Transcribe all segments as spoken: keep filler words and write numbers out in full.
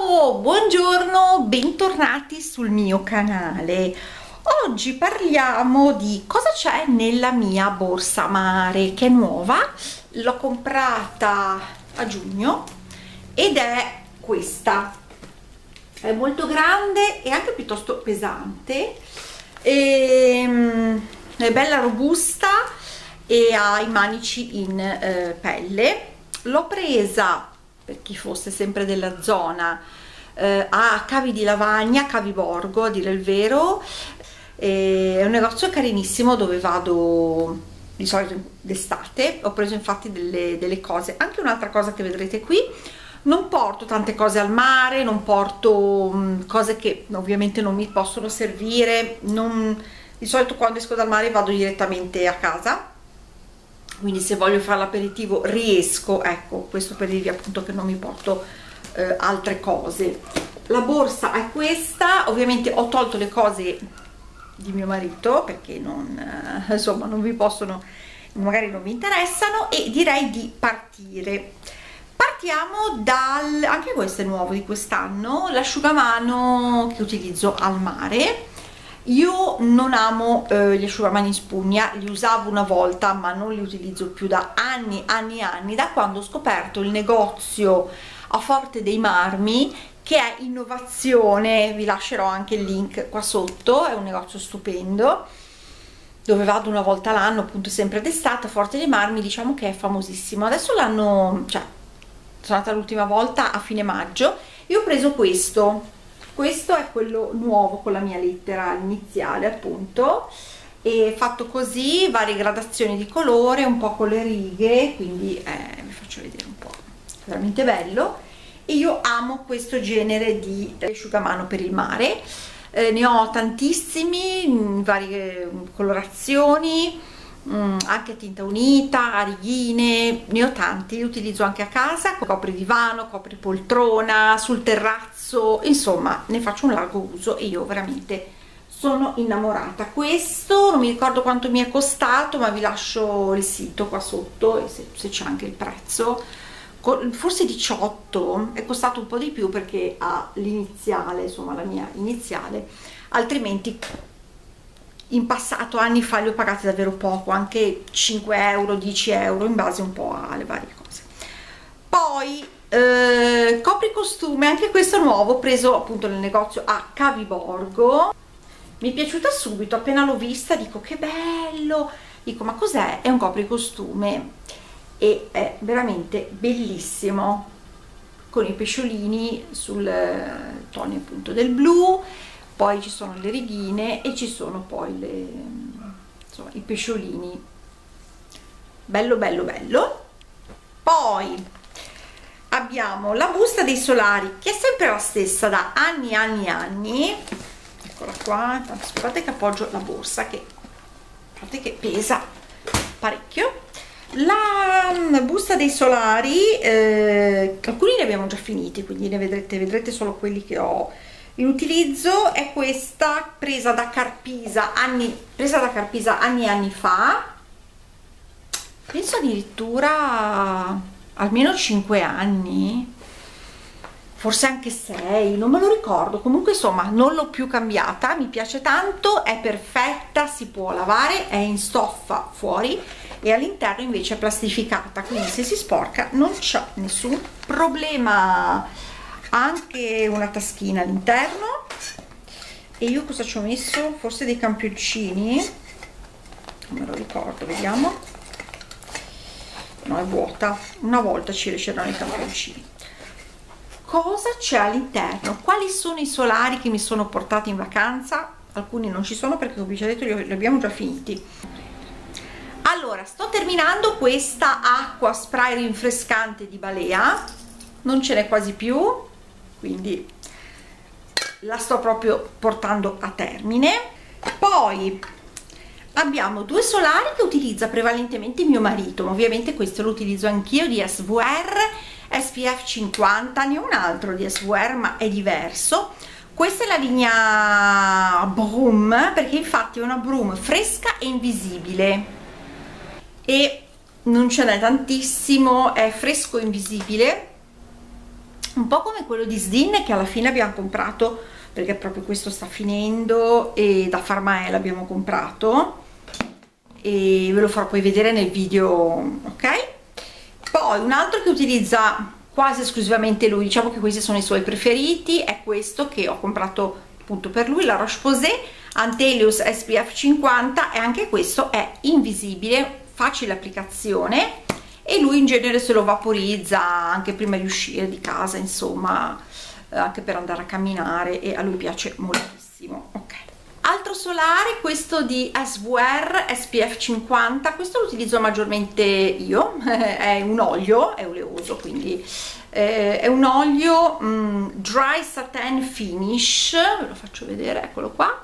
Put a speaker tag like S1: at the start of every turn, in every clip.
S1: Ciao, buongiorno, bentornati sul mio canale. Oggi parliamo di cosa c'è nella mia borsa mare, che è nuova. L'ho comprata a giugno ed è questa. È molto grande e anche piuttosto pesante, e, è bella robusta e ha i manici in eh, pelle. L'ho presa, per chi fosse sempre della zona, eh, a Cavi di Lavagna, Cavi Borgo a dire il vero. E è un negozio carinissimo dove vado di solito d'estate. Ho preso infatti delle, delle cose, anche un'altra cosa che vedrete qui. Non porto tante cose al mare, non porto mh, cose che ovviamente non mi possono servire. Non, di solito quando esco dal mare vado direttamente a casa, quindi se voglio fare l'aperitivo riesco. Ecco, questo per dirvi appunto che non mi porto eh, altre cose. La borsa è questa. Ovviamente ho tolto le cose di mio marito perché non, eh, insomma, non vi possono, magari non vi interessano, e direi di partire. Partiamo dal, anche questo è nuovo di quest'anno, l'asciugamano che utilizzo al mare. Io non amo eh, gli asciugamani in spugna, li usavo una volta ma non li utilizzo più da anni, anni, anni, da quando ho scoperto il negozio a Forte dei Marmi, che è innovazione. Vi lascerò anche il link qua sotto, è un negozio stupendo dove vado una volta l'anno, appunto sempre d'estate. Forte dei Marmi, diciamo che è famosissimo. Adesso l'hanno, cioè, sono andata l'ultima volta a fine maggio e ho preso questo. Questo è quello nuovo con la mia lettera iniziale, appunto, e fatto così, varie gradazioni di colore, un po' con le righe, quindi eh, vi faccio vedere un po', veramente bello. E io amo questo genere di asciugamano per il mare. Eh, ne ho tantissimi in varie colorazioni, mh, anche a tinta unita, a righine, ne ho tanti. Li utilizzo anche a casa, copri divano, copri poltrona, sul terrazzo, insomma ne faccio un largo uso e io veramente sono innamorata. Questo non mi ricordo quanto mi è costato, ma vi lascio il sito qua sotto e se, se c'è anche il prezzo. Forse diciotto, è costato un po' di più perché ha l'iniziale, insomma la mia iniziale, altrimenti in passato, anni fa, li ho pagati davvero poco, anche cinque euro, dieci euro, in base un po' alle varie cose. Poi eh, copricostume, anche questo nuovo, preso appunto nel negozio a Cavi Borgo. Mi è piaciuta subito, appena l'ho vista dico che bello, dico ma cos'è? È un copricostume e è veramente bellissimo, con i pesciolini sul toni appunto del blu. Poi ci sono le righine e ci sono poi le, insomma, i pesciolini, bello bello bello. Poi abbiamo la busta dei solari, che è sempre la stessa da anni anni anni. Eccola qua. Scusate che appoggio la borsa, che a parte che pesa parecchio. La busta dei solari, eh, alcuni ne abbiamo già finiti, quindi ne vedrete, vedrete solo quelli che ho in utilizzo. È questa, presa da Carpisa anni, presa da Carpisa anni e anni fa, penso addirittura almeno cinque anni, forse anche sei, non me lo ricordo. Comunque insomma non l'ho più cambiata, mi piace tanto, è perfetta, si può lavare, è in stoffa fuori e all'interno invece è plastificata, quindi se si sporca non c'è nessun problema. Ha anche una taschina all'interno. E io cosa ci ho messo? Forse dei campioncini, non me lo ricordo, vediamo. No, è vuota, una volta ci c'erano i campioncini. Cosa c'è all'interno? Quali sono i solari che mi sono portati in vacanza? Alcuni non ci sono perché, come vi ho detto, li abbiamo già finiti. Allora, sto terminando questa acqua spray rinfrescante di Balea, non ce n'è quasi più, quindi la sto proprio portando a termine. Poi abbiamo due solari che utilizza prevalentemente mio marito, ma ovviamente questo lo utilizzo anch'io, di S V R, S P F cinquanta. Ne ho un altro di S V R ma è diverso. Questa è la linea Broom, perché infatti è una Broom fresca e invisibile e non ce n'è tantissimo, è fresco invisibile, un po' come quello di Sdin che alla fine abbiamo comprato perché proprio questo sta finendo, e da Pharmael l'abbiamo comprato e ve lo farò poi vedere nel video, ok? Poi un altro che utilizza quasi esclusivamente lui, diciamo che questi sono i suoi preferiti, è questo che ho comprato appunto per lui, la Roche-Posay Antelius S P F cinquanta, e anche questo è invisibile, facile applicazione, e lui in genere se lo vaporizza anche prima di uscire di casa, insomma, anche per andare a camminare, e a lui piace moltissimo. Ok, altro solare, questo di S V R S P F cinquanta, questo lo utilizzo maggiormente io, è un olio, è oleoso, quindi eh, è un olio mh, Dry Satin Finish, ve lo faccio vedere, eccolo qua,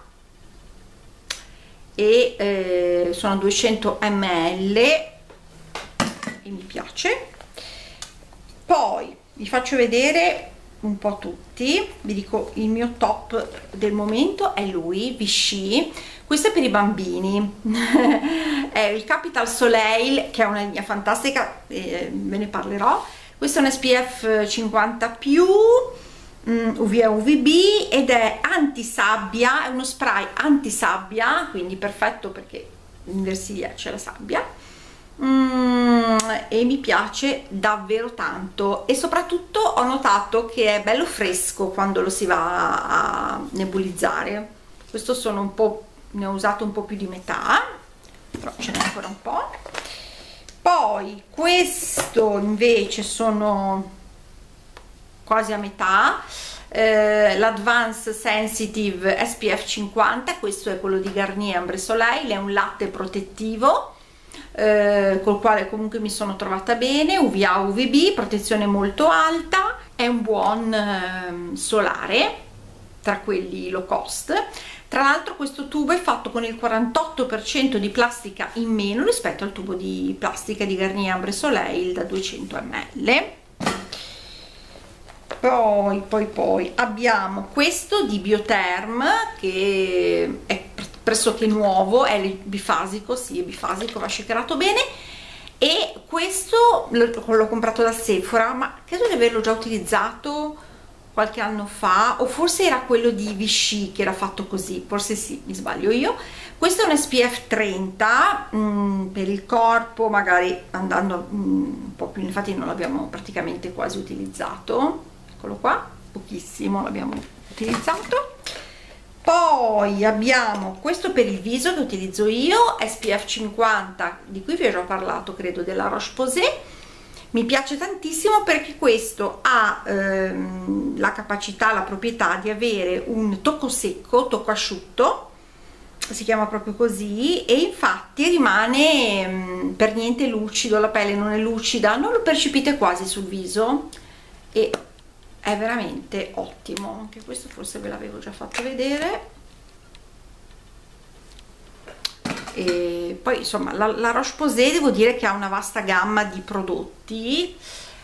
S1: e eh, sono duecento millilitri e mi piace. Poi vi faccio vedere un po' tutti, vi dico il mio top del momento è lui, Vichy, questo è per i bambini è il Capital Soleil, che è una linea fantastica, eh, ve ne parlerò. Questo è un S P F cinquanta più, mm, U V A U V B, ed è anti sabbia, è uno spray anti sabbia, quindi perfetto perché in Versilia c'è la sabbia. Mm, e mi piace davvero tanto, e soprattutto ho notato che è bello fresco quando lo si va a nebulizzare. Questo sono un po', ne ho usato un po' più di metà, però ce n'è ancora un po'. Poi questo invece sono quasi a metà, eh, l'Advanced Sensitive S P F cinquanta, questo è quello di Garnier Ambre Soleil, è un latte protettivo Eh, col quale comunque mi sono trovata bene, U V A U V B, protezione molto alta, è un buon eh, solare tra quelli low cost. Tra l'altro questo tubo è fatto con il quarantotto per cento di plastica in meno rispetto al tubo di plastica di Garnier Ambre Soleil da duecento millilitri. Poi, poi, poi abbiamo questo di Biotherm che è pressoché nuovo, è il bifasico, sì, è bifasico, va shakerato bene, e questo l'ho comprato da Sephora, ma credo di averlo già utilizzato qualche anno fa, o forse era quello di Vichy che era fatto così, forse sì, mi sbaglio io. Questo è un S P F trenta mh, per il corpo, magari andando mh, un po' più, infatti non l'abbiamo praticamente quasi utilizzato, eccolo qua, pochissimo l'abbiamo utilizzato. Poi abbiamo questo per il viso che utilizzo io, S P F cinquanta, di cui vi ho già parlato credo, della Roche-Posay. Mi piace tantissimo perché questo ha ehm, la capacità, la proprietà di avere un tocco secco, tocco asciutto, si chiama proprio così, e infatti rimane ehm, per niente lucido, la pelle non è lucida, non lo percepite quasi sul viso, e è veramente ottimo. Anche questo forse ve l'avevo già fatto vedere. E poi insomma la, la Roche-Posay devo dire che ha una vasta gamma di prodotti,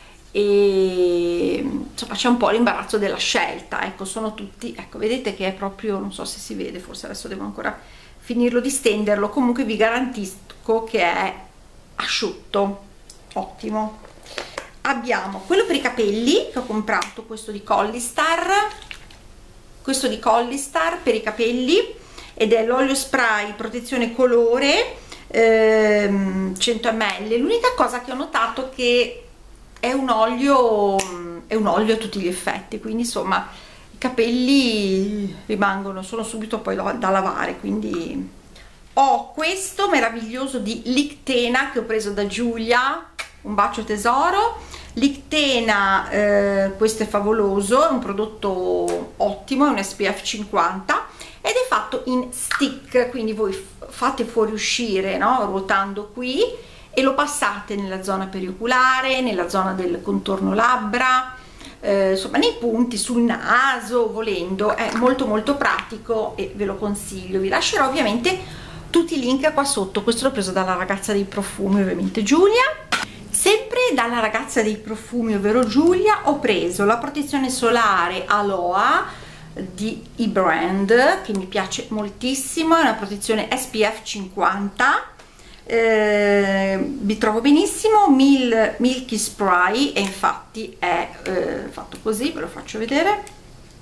S1: e insomma c'è un po' l'imbarazzo della scelta, ecco, sono tutti, ecco, vedete che è proprio, non so se si vede, forse adesso devo ancora finirlo di stenderlo, comunque vi garantisco che è asciutto, ottimo. Abbiamo quello per i capelli che ho comprato, questo di Collistar, questo di Collistar per i capelli, ed è l'olio spray protezione colore ehm, cento millilitri. L'unica cosa che ho notato che è un olio, è un olio a tutti gli effetti, quindi insomma i capelli rimangono, sono subito poi da, da lavare. Quindi ho questo meraviglioso di Lictena che ho preso da Giulia, un bacio tesoro. Lictena, eh, questo è favoloso, è un prodotto ottimo, è un S P F cinquanta ed è fatto in stick, quindi voi fate fuoriuscire, no? Ruotando qui, e lo passate nella zona perioculare, nella zona del contorno labbra, eh, insomma nei punti, sul naso, volendo. È molto molto pratico e ve lo consiglio. Vi lascerò ovviamente tutti i link qua sotto. Questo l'ho preso dalla ragazza dei profumi, ovviamente Giulia. Sempre dalla ragazza dei profumi, ovvero Giulia, ho preso la protezione solare Aloha di eBrand, che mi piace moltissimo, è una protezione S P F cinquanta, eh, vi trovo benissimo. Mil, Milky Spray, e infatti è eh, fatto così, ve lo faccio vedere.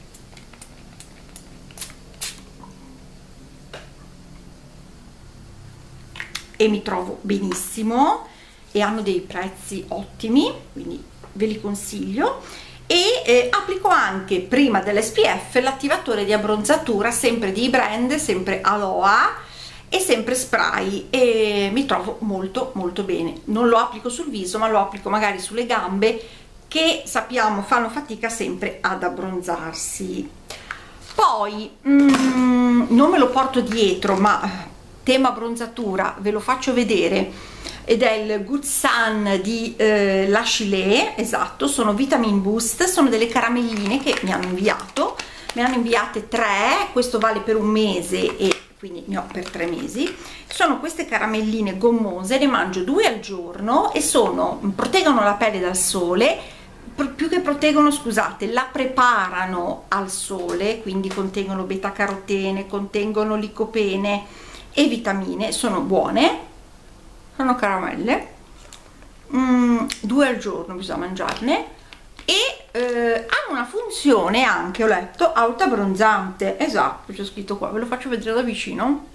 S1: E mi trovo benissimo e hanno dei prezzi ottimi, quindi ve li consiglio. E eh, applico anche prima dell'S P F l'attivatore di abbronzatura, sempre di brand, sempre Aloha, e sempre spray, e mi trovo molto molto bene. Non lo applico sul viso, ma lo applico magari sulle gambe, che sappiamo fanno fatica sempre ad abbronzarsi. Poi mm, non me lo porto dietro, ma tema abbronzatura ve lo faccio vedere, ed è il Good Sun di eh, La Chilé, esatto, sono Vitamin Boost, sono delle caramelline che mi hanno inviato, me ne hanno inviate tre, questo vale per un mese e quindi ne ho per tre mesi. Sono queste caramelline gommose, ne mangio due al giorno e sono, proteggono la pelle dal sole, più che proteggono, scusate, la preparano al sole, quindi contengono beta carotene, contengono licopene e vitamine, sono buone, sono caramelle, mm, due al giorno bisogna mangiarne, e eh, hanno una funzione anche, ho letto, autoabbronzante, esatto, c'è scritto qua, ve lo faccio vedere da vicino.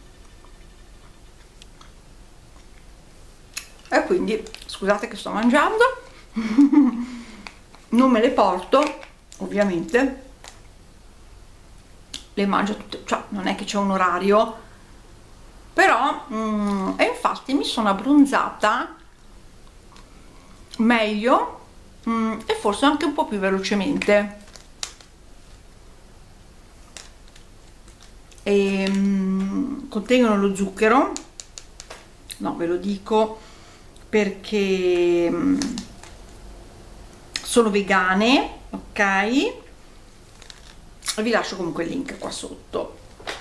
S1: E quindi scusate che sto mangiando, non me le porto ovviamente, le mangio tutte, cioè non è che c'è un orario, però mm, e infatti mi sono abbronzata meglio, mm, e forse anche un po' più velocemente. E, mm, contengono lo zucchero, no, ve lo dico perché mm, sono vegane, ok? Vi lascio comunque il link qua sotto.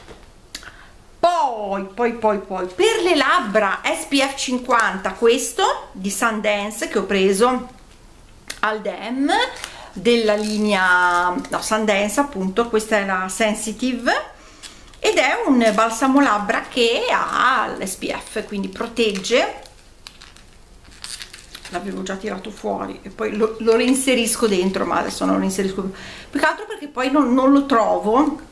S1: Poi, poi, poi, poi, per le labbra S P F cinquanta, questo di Sundance che ho preso al D E M della linea, no, Sundance appunto, questa è la Sensitive, ed è un balsamo labbra che ha l'S P F, quindi protegge. L'avevo già tirato fuori e poi lo, lo reinserisco dentro, ma adesso non lo reinserisco più che altro perché poi non, non lo trovo,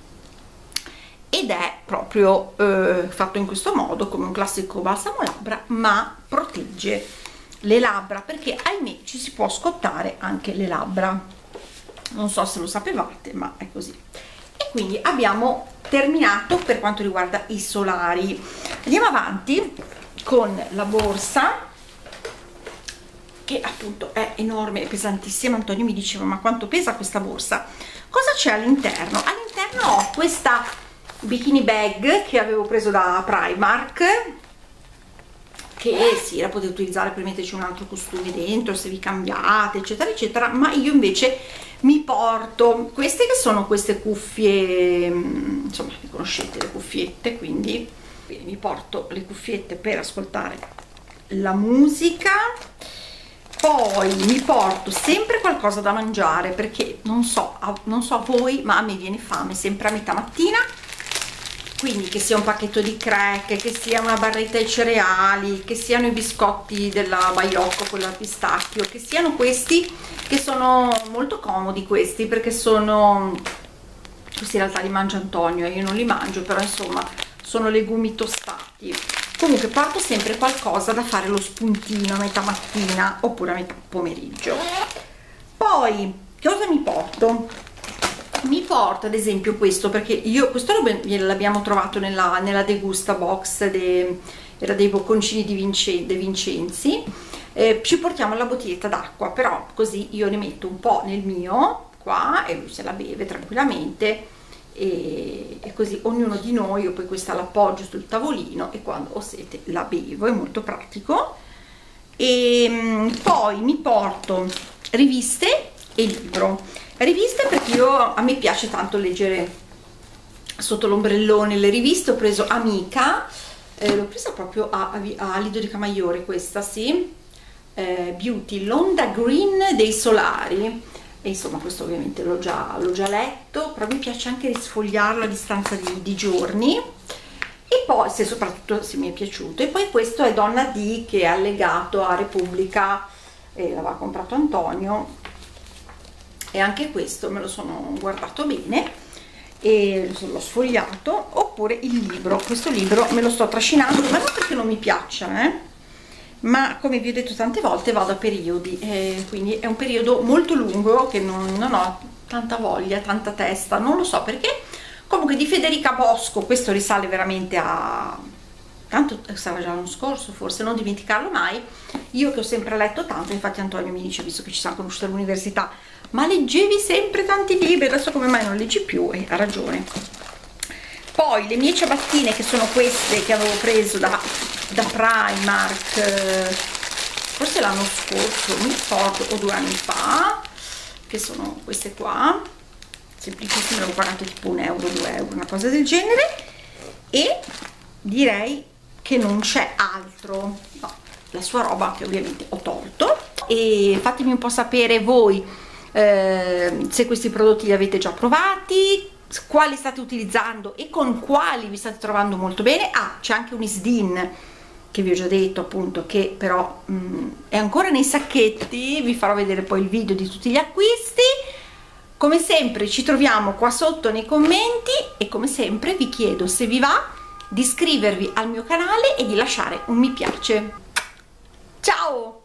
S1: ed è proprio eh, fatto in questo modo, come un classico balsamo labbra, ma protegge le labbra, perché ahimè ci si può scottare anche le labbra, non so se lo sapevate, ma è così. E quindi abbiamo terminato per quanto riguarda i solari. Andiamo avanti con la borsa, che appunto è enorme e pesantissima. Antonio mi diceva: ma quanto pesa questa borsa? Cosa c'è all'interno? All'interno ho questa bikini bag che avevo preso da Primark, che sì, la potete utilizzare per metterci un altro costume dentro se vi cambiate eccetera eccetera, ma io invece mi porto queste, che sono queste cuffie, insomma vi conoscete le cuffiette, quindi mi porto le cuffiette per ascoltare la musica. Poi mi porto sempre qualcosa da mangiare, perché non so, non so a voi, ma a me viene fame sempre a metà mattina, quindi che sia un pacchetto di crack, che sia una barretta di cereali, che siano i biscotti della Baiocco, quello al pistacchio, che siano questi, che sono molto comodi questi, perché sono, questi in realtà li mangia Antonio e io non li mangio, però insomma sono legumi tostati. Comunque porto sempre qualcosa da fare lo spuntino a metà mattina oppure a metà pomeriggio. Poi cosa mi porto? Mi porto ad esempio questo, perché io questo l'abbiamo trovato nella, nella degusta box, de, era dei bocconcini di Vince, De Vincenzi. Eh, ci portiamo la bottiglietta d'acqua, però così io ne metto un po' nel mio qua e lui se la beve tranquillamente. E, e così ognuno di noi, io poi questa l'appoggio sul tavolino e quando ho sete la bevo, è molto pratico. E poi mi porto riviste e libro. Riviste perché io, a me piace tanto leggere sotto l'ombrellone le riviste. Ho preso Amica, eh, l'ho presa proprio a, a, a Lido di Camaiore, questa sì, eh, Beauty, l'onda green dei solari. E insomma questo ovviamente l'ho già, l'ho già letto, però mi piace anche risfogliarlo a distanza di, di giorni. e poi se soprattutto se mi è piaciuto. E poi questo è Donna D, che è allegato a Repubblica e l'aveva comprato Antonio, e anche questo me lo sono guardato bene e l'ho sfogliato. Oppure il libro, questo libro me lo sto trascinando, ma non perché non mi piaccia, eh? ma come vi ho detto tante volte vado a periodi, eh, quindi è un periodo molto lungo che non, non ho tanta voglia, tanta testa, non lo so perché. Comunque di Federica Bosco, questo risale veramente a tanto, sarà già l'anno scorso forse, non dimenticarlo mai. Io che ho sempre letto tanto, infatti Antonio mi dice, visto che ci siamo conosciuti all'università, ma leggevi sempre tanti libri, adesso come mai non leggi più? E ha ragione. Poi le mie ciabattine, che sono queste che avevo preso da, da Primark, forse l'anno scorso, mi ricordo, o due anni fa, che sono queste qua, semplicissime, avevo pagato tipo un euro, due euro, una cosa del genere, e direi che non c'è altro. No, la sua roba che ovviamente ho tolto. E fatemi un po' sapere voi eh, se questi prodotti li avete già provati, quali state utilizzando e con quali vi state trovando molto bene. Ah, c'è anche un Isdin che vi ho già detto appunto, che però mh, è ancora nei sacchetti, vi farò vedere poi il video di tutti gli acquisti. Come sempre ci troviamo qua sotto nei commenti e come sempre vi chiedo, se vi va, di iscrivervi al mio canale e di lasciare un mi piace. Ciao!